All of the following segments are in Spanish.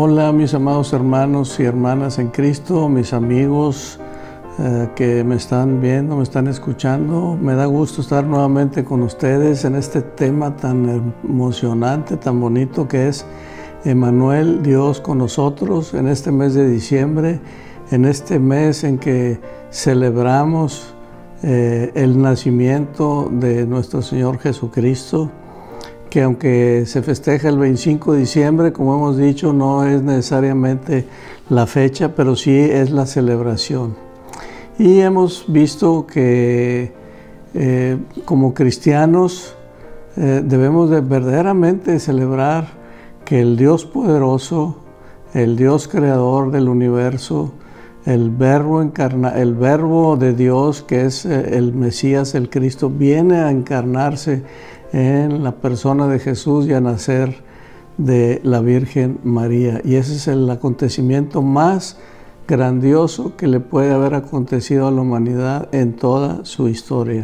Hola mis amados hermanos y hermanas en Cristo, mis amigos que me están viendo, me están escuchando. Me da gusto estar nuevamente con ustedes en este tema tan emocionante, tan bonito que es Emmanuel, Dios con nosotros, en este mes de diciembre, en este mes en que celebramos el nacimiento de nuestro Señor Jesucristo, que aunque se festeja el 25 de diciembre, como hemos dicho, no es necesariamente la fecha, pero sí es la celebración. Y hemos visto que como cristianos debemos de verdaderamente celebrar que el Dios poderoso, el Dios creador del universo, el verbo de Dios, que es el Mesías, el Cristo, viene a encarnarse en la persona de Jesús y a nacer de la Virgen María. Y ese es el acontecimiento más grandioso que le puede haber acontecido a la humanidad en toda su historia.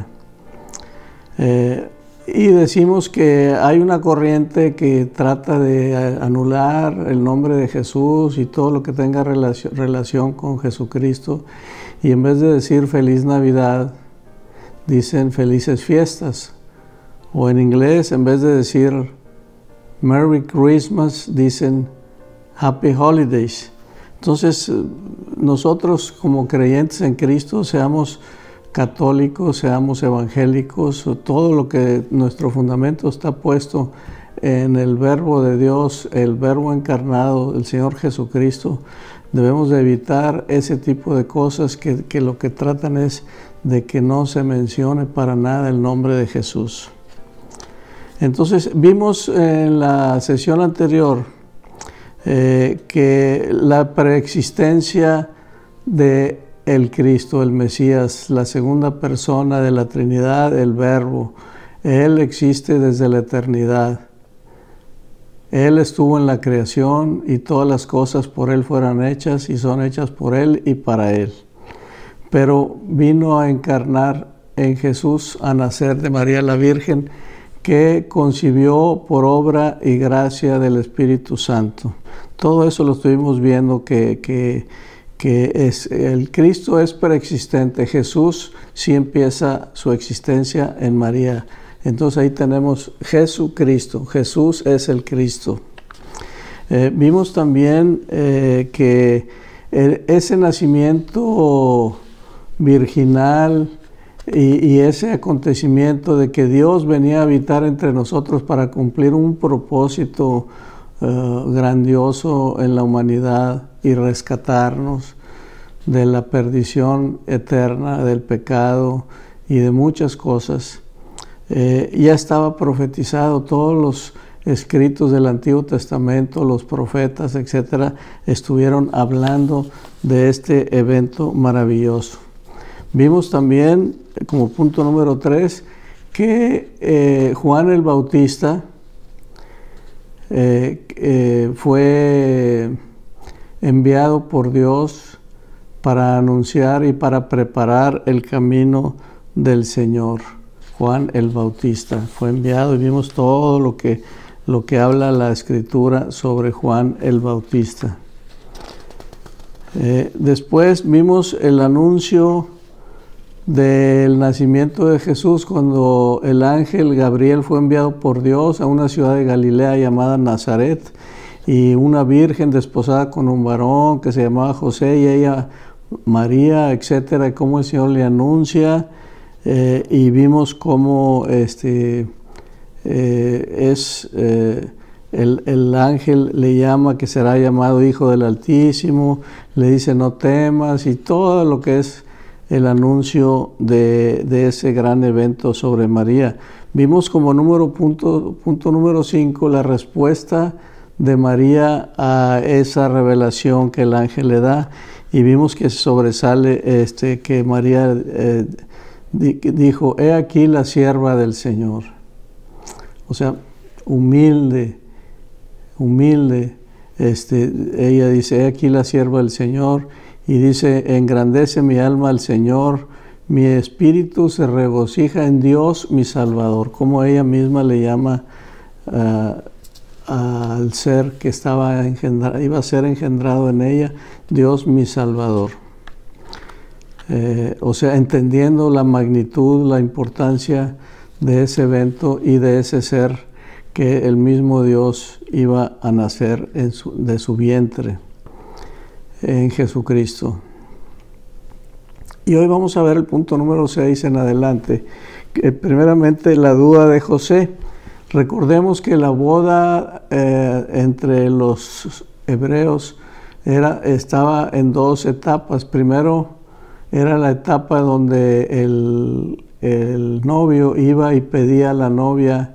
Y decimos que hay una corriente que trata de anular el nombre de Jesús y todo lo que tenga relación con Jesucristo, y en vez de decir Feliz Navidad, dicen Felices Fiestas. O en inglés, en vez de decir Merry Christmas, dicen Happy Holidays. Entonces, nosotros como creyentes en Cristo, seamos católicos, seamos evangélicos, todo lo que nuestro fundamento está puesto en el verbo de Dios, el verbo encarnado, el Señor Jesucristo, debemos de evitar ese tipo de cosas que lo que tratan es de que no se mencione para nada el nombre de Jesús. Entonces, vimos en la sesión anterior que la preexistencia de el Cristo, el Mesías, la segunda persona de la Trinidad, el Verbo, Él existe desde la eternidad. Él estuvo en la creación y todas las cosas por Él fueron hechas y son hechas por Él y para Él. Pero vino a encarnar en Jesús, a nacer de María la Virgen, que concibió por obra y gracia del Espíritu Santo. Todo eso lo estuvimos viendo que el Cristo es preexistente. Jesús sí empieza su existencia en María. Entonces ahí tenemos Jesucristo. Jesús es el Cristo. Vimos también que ese nacimiento virginal y ese acontecimiento de que Dios venía a habitar entre nosotros para cumplir un propósito grandioso en la humanidad y rescatarnos de la perdición eterna, del pecado y de muchas cosas. Ya estaba profetizado, todos los escritos del Antiguo Testamento, los profetas, etcétera, estuvieron hablando de este evento maravilloso. Vimos también, como punto número 3, que Juan el Bautista fue enviado por Dios para anunciar y para preparar el camino del Señor. Juan el Bautista fue enviado y vimos todo lo que habla la Escritura sobre Juan el Bautista. Después vimos el anuncio del nacimiento de Jesús cuando el ángel Gabriel fue enviado por Dios a una ciudad de Galilea llamada Nazaret, y una virgen desposada con un varón que se llamaba José y ella María, etcétera, y cómo el Señor le anuncia, y vimos cómo el ángel le llama que será llamado Hijo del Altísimo, le dice no temas, y todo lo que es el anuncio de ese gran evento sobre María. Vimos como punto número 5 la respuesta de María a esa revelación que el ángel le da, y vimos que sobresale que María dijo, he aquí la sierva del Señor. O sea, humilde, ella dice, he aquí la sierva del Señor. Y dice, engrandece mi alma al Señor, mi espíritu se regocija en Dios mi Salvador. Como ella misma le llama al ser que iba a ser engendrado en ella, Dios mi Salvador. O sea, entendiendo la magnitud, la importancia de ese evento y de ese ser que el mismo Dios iba a nacer de su vientre, en Jesucristo. Y hoy vamos a ver el punto número 6 en adelante. Primeramente, la duda de José. Recordemos que la boda entre los hebreos estaba en dos etapas. Primero era la etapa donde el novio iba y pedía a la novia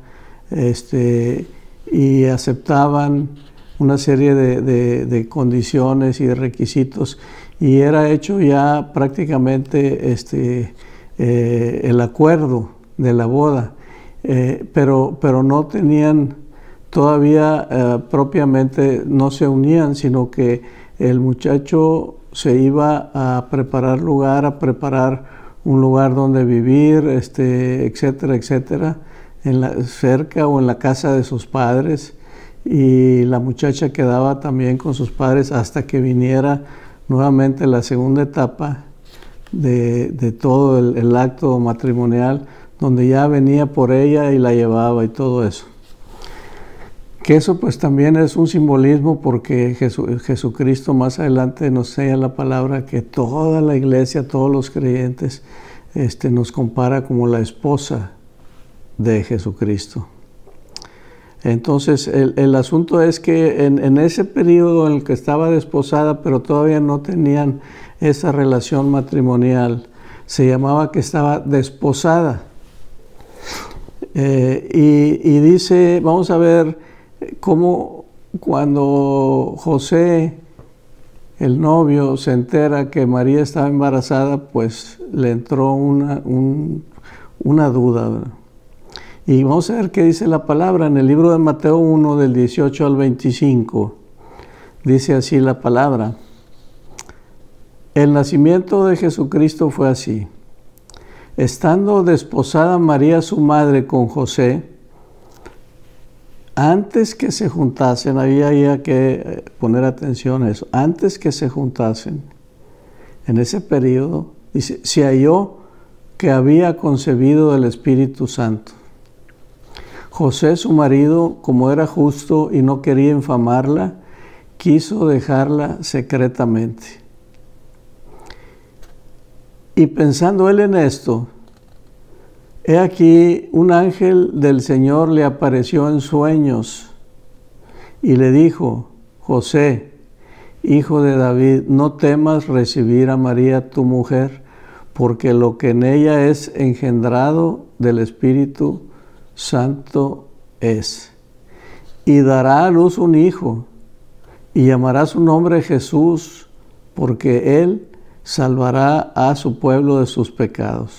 y aceptaban una serie de condiciones y de requisitos, y era hecho ya prácticamente el acuerdo de la boda, pero no tenían todavía propiamente, no se unían, sino que el muchacho se iba a preparar un lugar donde vivir, etcétera, etcétera, cerca o en la casa de sus padres, y la muchacha quedaba también con sus padres hasta que viniera nuevamente la segunda etapa de todo el acto matrimonial, donde ya venía por ella y la llevaba y todo eso. Que eso pues también es un simbolismo, porque Jesucristo más adelante nos enseña la palabra que toda la iglesia, todos los creyentes, nos compara como la esposa de Jesucristo. Entonces el asunto es que en ese periodo en el que estaba desposada, pero todavía no tenían esa relación matrimonial, se llamaba que estaba desposada. Y dice, vamos a ver cómo cuando José, el novio, se entera que María estaba embarazada, pues le entró una duda, ¿verdad? Y vamos a ver qué dice la palabra en el libro de Mateo 1, del 18 al 25. Dice así la palabra: el nacimiento de Jesucristo fue así. Estando desposada María su madre con José, antes que se juntasen, había que poner atención a eso, antes que se juntasen, en ese periodo, dice, se halló que había concebido el Espíritu Santo. José, su marido, como era justo y no quería infamarla, quiso dejarla secretamente. Y pensando él en esto, he aquí un ángel del Señor le apareció en sueños y le dijo: José, hijo de David, no temas recibir a María tu mujer, porque lo que en ella es engendrado del Espíritu Santo es. Y dará a luz un hijo, y llamará su nombre Jesús, porque él salvará a su pueblo de sus pecados.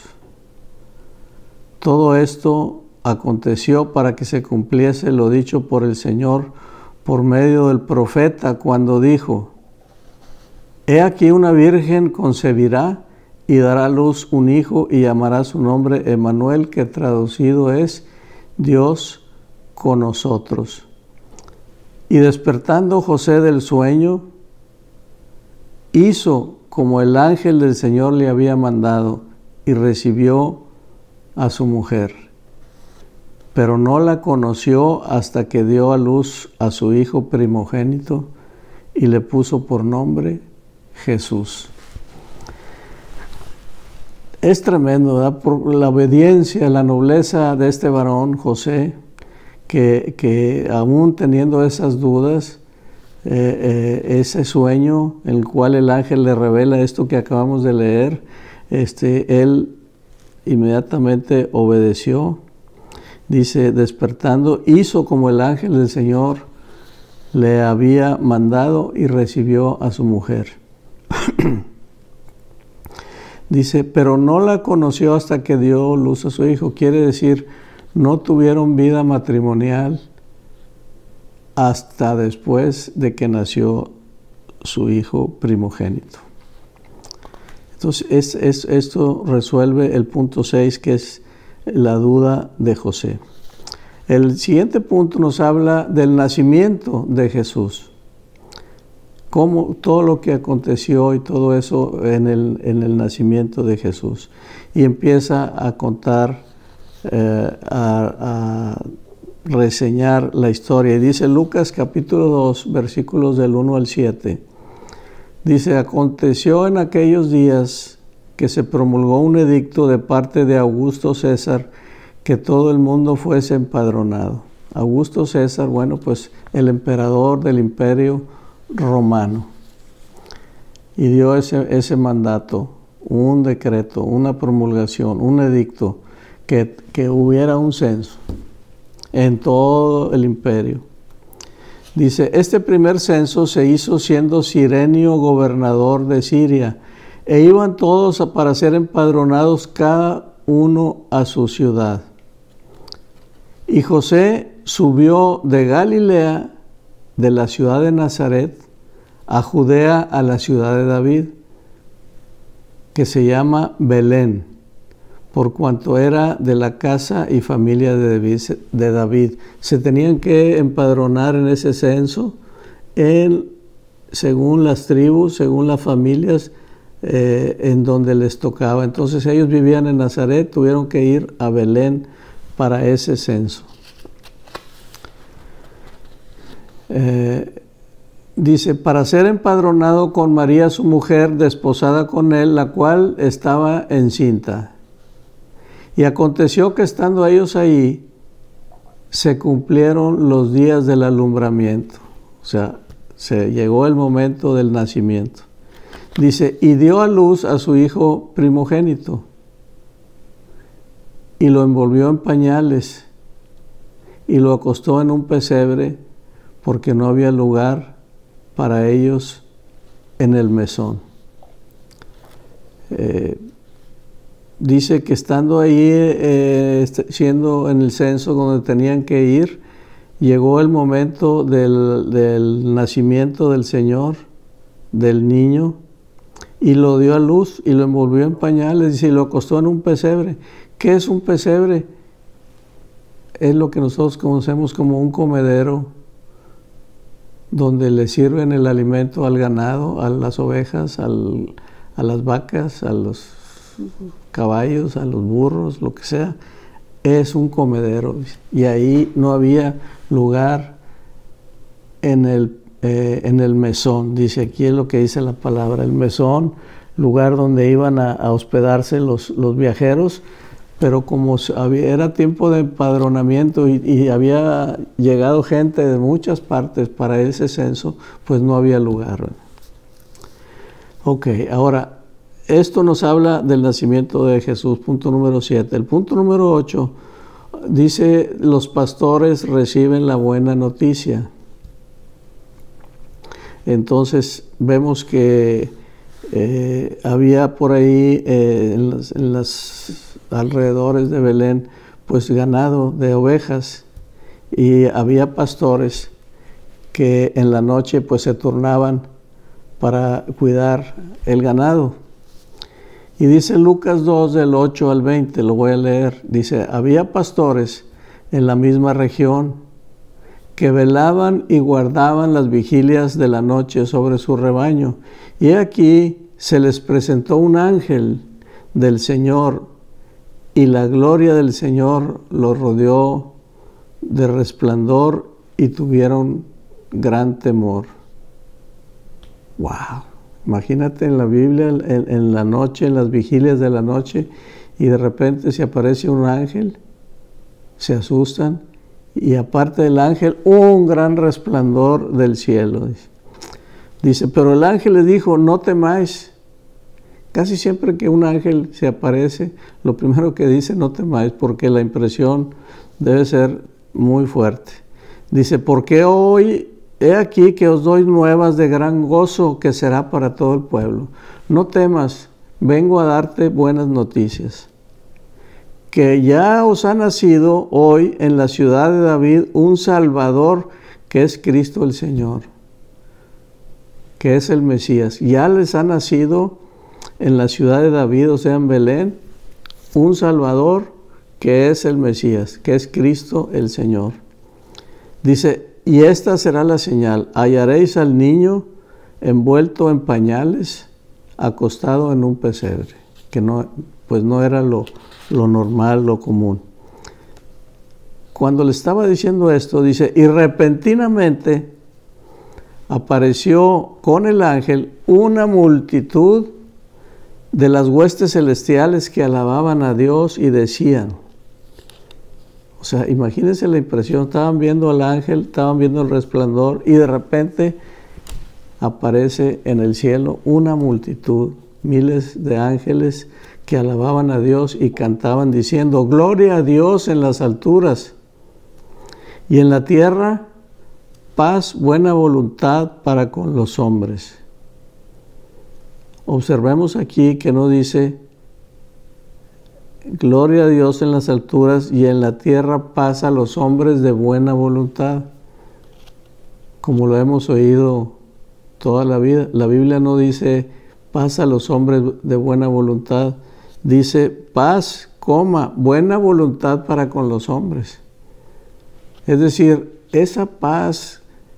Todo esto aconteció para que se cumpliese lo dicho por el Señor por medio del profeta, cuando dijo: he aquí una virgen concebirá y dará a luz un hijo, y llamará su nombre Emmanuel, que traducido es Dios con nosotros. Y despertando José del sueño, hizo como el ángel del Señor le había mandado, y recibió a su mujer. Pero no la conoció hasta que dio a luz a su hijo primogénito, y le puso por nombre Jesús. Es tremendo, ¿verdad? Por la obediencia, la nobleza de este varón, José, que aún teniendo esas dudas, ese sueño en el cual el ángel le revela esto que acabamos de leer, él inmediatamente obedeció. Dice, despertando, hizo como el ángel del Señor le había mandado, y recibió a su mujer. Dice, pero no la conoció hasta que dio luz a su hijo. Quiere decir, no tuvieron vida matrimonial hasta después de que nació su hijo primogénito. Entonces, esto resuelve el punto 6, que es la duda de José. El siguiente punto nos habla del nacimiento de Jesús. Cómo todo lo que aconteció y todo eso en el nacimiento de Jesús. Y empieza a contar, a reseñar la historia. Y dice Lucas capítulo 2, versículos del 1 al 7. Dice, aconteció en aquellos días que se promulgó un edicto de parte de Augusto César que todo el mundo fuese empadronado. Augusto César, bueno, pues el emperador del imperio romano. Y dio ese mandato, un decreto, una promulgación, un edicto, que hubiera un censo en todo el imperio. Dice, este primer censo se hizo siendo Cirenio gobernador de Siria, e iban todos para ser empadronados cada uno a su ciudad. Y José subió de Galilea, de la ciudad de Nazaret, a Judea, a la ciudad de David, que se llama Belén, por cuanto era de la casa y familia de David. Se tenían que empadronar en ese censo, según las tribus, según las familias, en donde les tocaba. Entonces ellos vivían en Nazaret, tuvieron que ir a Belén para ese censo. Dice, para ser empadronado con María su mujer, desposada con él, la cual estaba encinta. Y aconteció que estando ellos ahí, se cumplieron los días del alumbramiento. O sea, se llegó el momento del nacimiento. Dice, y dio a luz a su hijo primogénito, y lo envolvió en pañales, y lo acostó en un pesebre, porque no había lugar para ellos en el mesón. Dice que estando ahí, siendo en el censo donde tenían que ir, llegó el momento del nacimiento del Señor, del niño, y lo dio a luz y lo envolvió en pañales, y lo acostó en un pesebre. ¿Qué es un pesebre? Es lo que nosotros conocemos como un comedero, donde le sirven el alimento al ganado, a las ovejas, a las vacas, a los caballos, a los burros, lo que sea. Es un comedero, y ahí no había lugar en el mesón. Dice, aquí es lo que dice la palabra, el mesón, lugar donde iban a hospedarse los viajeros, pero como era tiempo de empadronamiento y había llegado gente de muchas partes para ese censo, pues no había lugar. Ok, ahora, esto nos habla del nacimiento de Jesús, punto número 7. El punto número 8 dice, los pastores reciben la buena noticia. Entonces vemos que había por ahí en los alrededores de Belén, pues ganado de ovejas, y había pastores que en la noche pues se turnaban para cuidar el ganado. Y dice Lucas 2 del 8 al 20, lo voy a leer, dice, había pastores en la misma región que velaban y guardaban las vigilias de la noche sobre su rebaño. Y aquí se les presentó un ángel del Señor, y la gloria del Señor los rodeó de resplandor, y tuvieron gran temor. ¡Wow! Imagínate en la Biblia, en la noche, en las vigilias de la noche, y de repente se aparece un ángel, se asustan, y aparte del ángel, un gran resplandor del cielo. Dice, pero el ángel les dijo, no temáis. Casi siempre que un ángel se aparece, lo primero que dice, no temáis, porque la impresión debe ser muy fuerte. Dice, porque hoy he aquí que os doy nuevas de gran gozo, que será para todo el pueblo. No temas, vengo a darte buenas noticias. Que ya os ha nacido hoy en la ciudad de David un Salvador, que es Cristo el Señor, que es el Mesías. Ya les ha nacido en la ciudad de David, o sea, en Belén, un Salvador, que es el Mesías, que es Cristo el Señor. Dice, y esta será la señal, hallaréis al niño envuelto en pañales, acostado en un pesebre, que no, pues no era lo normal, lo común. Cuando le estaba diciendo esto, dice, y repentinamente apareció con el ángel una multitud de las huestes celestiales que alababan a Dios y decían, o sea, imagínense la impresión, estaban viendo al ángel, estaban viendo el resplandor y de repente aparece en el cielo una multitud, miles de ángeles que alababan a Dios y cantaban diciendo, gloria a Dios en las alturas y en la tierra paz, buena voluntad para con los hombres. Observemos aquí que no dice gloria a Dios en las alturas y en la tierra paz a los hombres de buena voluntad, como lo hemos oído toda la vida. La Biblia no dice paz a los hombres de buena voluntad, dice paz, buena voluntad para con los hombres. Es decir, esa paz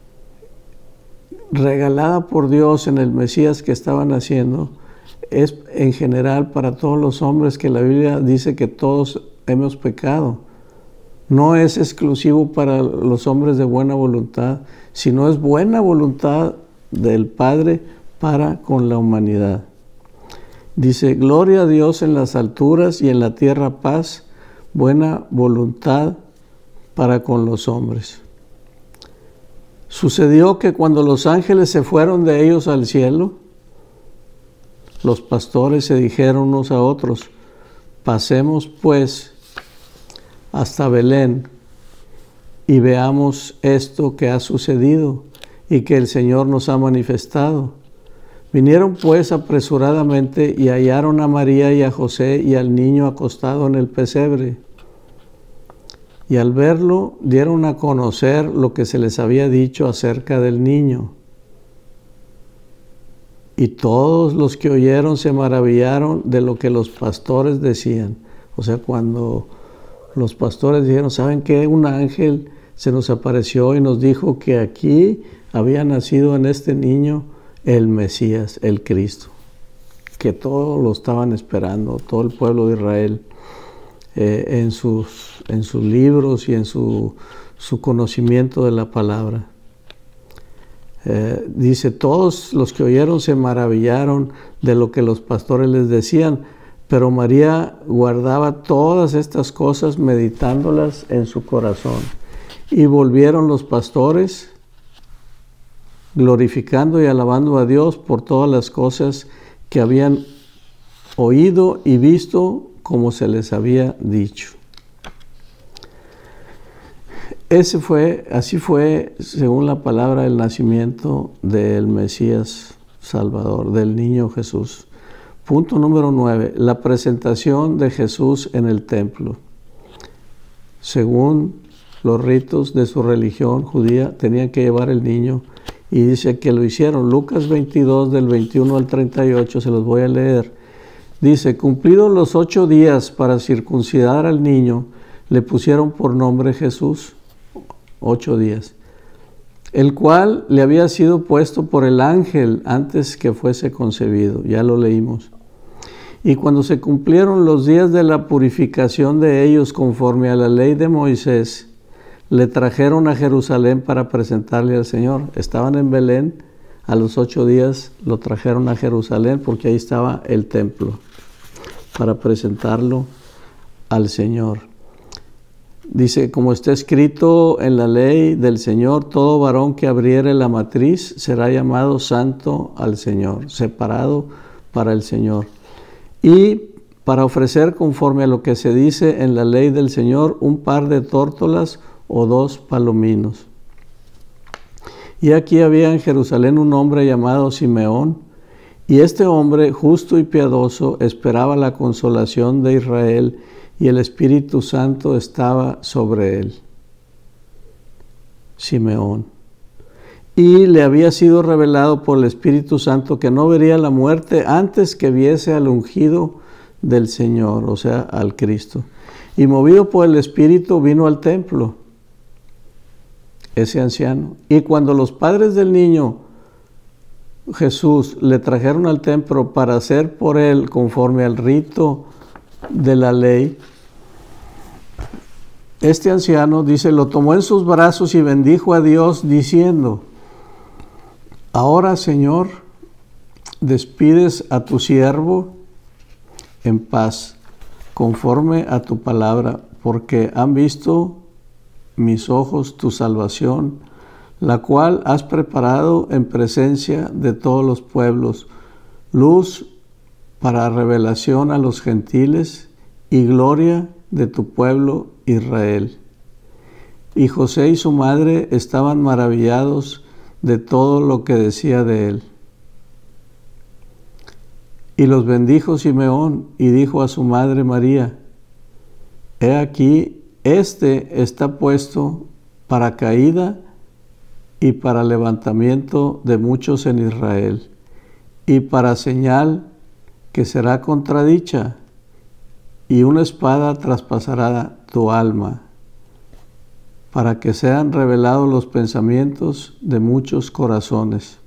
regalada por Dios en el Mesías que estaban haciendo es en general para todos los hombres, que la Biblia dice que todos hemos pecado. No es exclusivo para los hombres de buena voluntad, sino es buena voluntad del Padre para con la humanidad. Dice, gloria a Dios en las alturas y en la tierra paz, buena voluntad para con los hombres. Sucedió que cuando los ángeles se fueron de ellos al cielo, los pastores se dijeron unos a otros, pasemos pues hasta Belén y veamos esto que ha sucedido y que el Señor nos ha manifestado. Vinieron pues apresuradamente y hallaron a María y a José y al niño acostado en el pesebre. Y al verlo dieron a conocer lo que se les había dicho acerca del niño. Y todos los que oyeron se maravillaron de lo que los pastores decían. O sea, cuando los pastores dijeron, ¿saben qué? Un ángel se nos apareció y nos dijo que aquí había nacido en este niño el Mesías, el Cristo, que todos lo estaban esperando, todo el pueblo de Israel, en sus libros y en su conocimiento de la palabra. Dice, todos los que oyeron se maravillaron de lo que los pastores les decían, pero María guardaba todas estas cosas meditándolas en su corazón. Y volvieron los pastores glorificando y alabando a Dios por todas las cosas que habían oído y visto como se les había dicho. Así fue, según la palabra, el nacimiento del Mesías Salvador, del niño Jesús. Punto número 9, la presentación de Jesús en el templo. Según los ritos de su religión judía, tenían que llevar el niño, y dice que lo hicieron. Lucas 22, del 21 al 38, se los voy a leer. Dice, cumplidos los 8 días para circuncidar al niño, le pusieron por nombre Jesús, 8 días, el cual le había sido puesto por el ángel antes que fuese concebido. Ya lo leímos. Y cuando se cumplieron los días de la purificación de ellos conforme a la ley de Moisés, le trajeron a Jerusalén para presentarle al Señor. Estaban en Belén, a los 8 días lo trajeron a Jerusalén porque ahí estaba el templo para presentarlo al Señor. Dice, como está escrito en la ley del Señor, todo varón que abriere la matriz será llamado santo al Señor, separado para el Señor. Y para ofrecer conforme a lo que se dice en la ley del Señor, un par de tórtolas o 2 palominos. Y aquí había en Jerusalén un hombre llamado Simeón, y este hombre, justo y piadoso, esperaba la consolación de Israel, y el Espíritu Santo estaba sobre él. Simeón. Y le había sido revelado por el Espíritu Santo que no vería la muerte antes que viese al ungido del Señor, o sea, al Cristo. Y movido por el Espíritu vino al templo, ese anciano. Y cuando los padres del niño Jesús le trajeron al templo para hacer por él conforme al rito de la ley, este anciano, dice, lo tomó en sus brazos y bendijo a Dios diciendo: ahora, Señor, despides a tu siervo en paz, conforme a tu palabra, porque han visto mis ojos tu salvación, la cual has preparado en presencia de todos los pueblos, luz para revelación a los gentiles y gloria de tu pueblo Israel. Y José y su madre estaban maravillados de todo lo que decía de él. Y los bendijo Simeón y dijo a su madre María: he aquí, este está puesto para caída y para levantamiento de muchos en Israel, y para señal que será contradicha, y una espada traspasará tu alma, para que sean revelados los pensamientos de muchos corazones.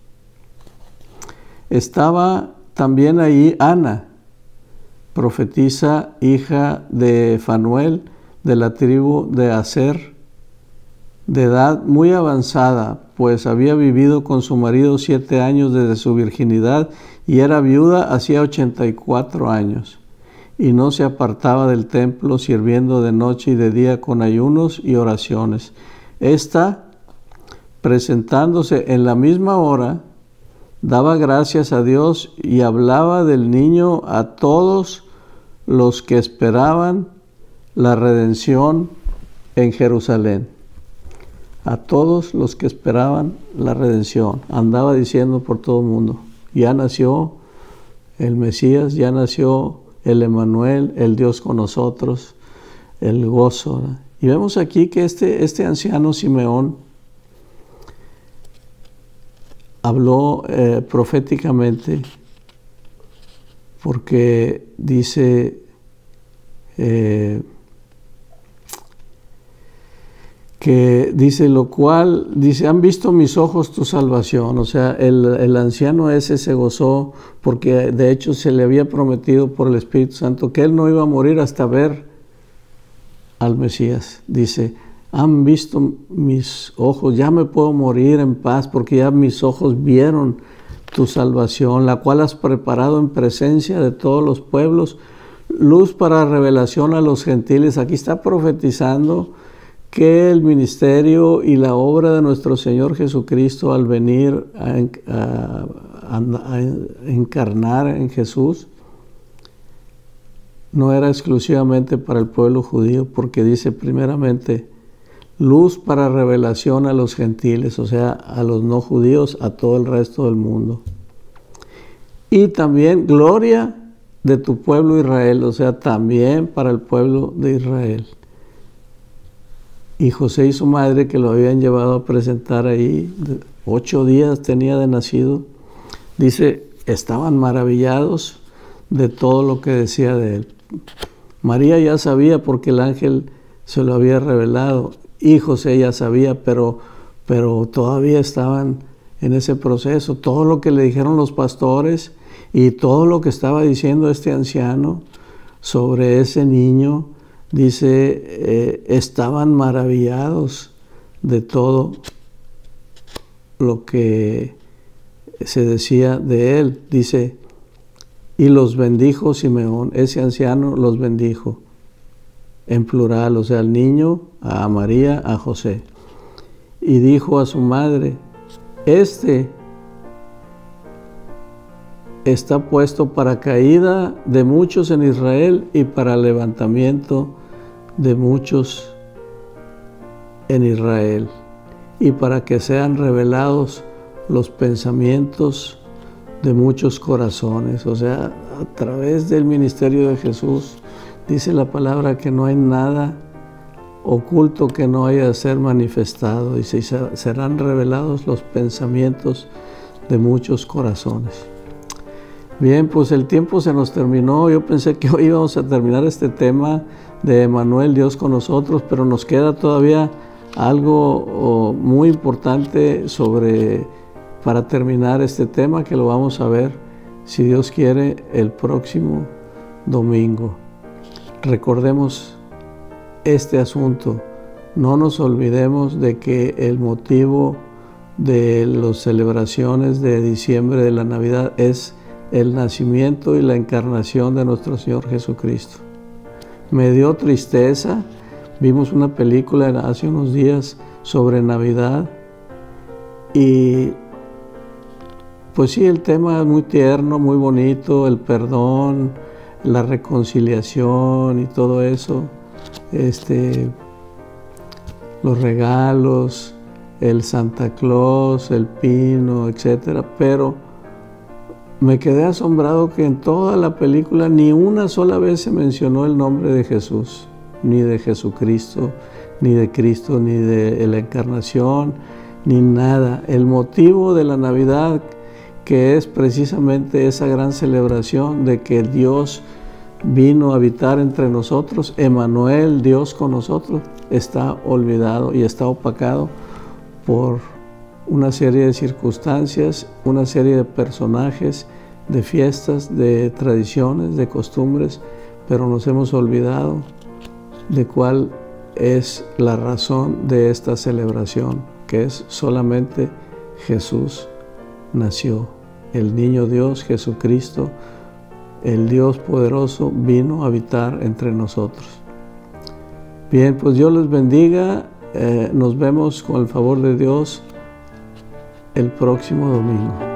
Estaba también ahí Ana, profetisa, hija de Fanuel, de la tribu de Aser, de edad muy avanzada, pues había vivido con su marido 7 años desde su virginidad y era viuda hacía 84 años. Y no se apartaba del templo, sirviendo de noche y de día con ayunos y oraciones. Esta, presentándose en la misma hora, daba gracias a Dios y hablaba del niño a todos los que esperaban la redención en Jerusalén. A todos los que esperaban la redención. Andaba diciendo por todo el mundo: ya nació el Mesías, ya nació el Emmanuel, el Dios con nosotros, el gozo. Y vemos aquí que este anciano Simeón habló proféticamente, porque dice lo cual, dice, han visto mis ojos tu salvación. O sea, el anciano ese se gozó porque de hecho se le había prometido por el Espíritu Santo que él no iba a morir hasta ver al Mesías. Dice, han visto mis ojos, ya me puedo morir en paz porque ya mis ojos vieron tu salvación, la cual has preparado en presencia de todos los pueblos, luz para revelación a los gentiles. Aquí está profetizando que el ministerio y la obra de nuestro Señor Jesucristo al venir a encarnar en Jesús no era exclusivamente para el pueblo judío, porque dice primeramente luz para revelación a los gentiles, o sea, a los no judíos, a todo el resto del mundo. Y también gloria de tu pueblo Israel, o sea, también para el pueblo de Israel. Y José y su madre, que lo habían llevado a presentar ahí, 8 días tenía de nacido, dice, estaban maravillados de todo lo que decía de él. María ya sabía porque el ángel se lo había revelado, y José ya sabía, pero todavía estaban en ese proceso. Todo lo que le dijeron los pastores y todo lo que estaba diciendo este anciano sobre ese niño, dice, estaban maravillados de todo lo que se decía de él. Dice, y los bendijo Simeón, ese anciano los bendijo, en plural, o sea, al niño, a María, a José. Y dijo a su madre, este está puesto para caída de muchos en Israel y para levantamiento de muchos en Israel, y para que sean revelados los pensamientos de muchos corazones. O sea, a través del ministerio de Jesús, dice la palabra que no hay nada oculto que no haya de ser manifestado, y serán revelados los pensamientos de muchos corazones. Bien, pues el tiempo se nos terminó. Yo pensé que hoy íbamos a terminar este tema de Emmanuel, Dios con nosotros, pero nos queda todavía algo muy importante para terminar este tema, que lo vamos a ver, si Dios quiere, el próximo domingo. Recordemos este asunto. No nos olvidemos de que el motivo de las celebraciones de diciembre de la Navidad es el nacimiento y la encarnación de nuestro Señor Jesucristo. Me dio tristeza. Vimos una película hace unos días sobre Navidad y pues sí, el tema es muy tierno, muy bonito, el perdón, la reconciliación y todo eso, los regalos, el Santa Claus, el pino, etcétera, pero me quedé asombrado que en toda la película ni una sola vez se mencionó el nombre de Jesús, ni de Jesucristo, ni de Cristo, ni de la encarnación, ni nada. El motivo de la Navidad, que es precisamente esa gran celebración de que Dios vino a habitar entre nosotros, Emmanuel, Dios con nosotros, está olvidado y está opacado por una serie de circunstancias, una serie de personajes, de fiestas, de tradiciones, de costumbres, pero nos hemos olvidado de cuál es la razón de esta celebración, que es solamente Jesús nació. El niño Dios, Jesucristo, el Dios poderoso, vino a habitar entre nosotros. Bien, pues Dios les bendiga. Nos vemos con el favor de Dios el próximo domingo.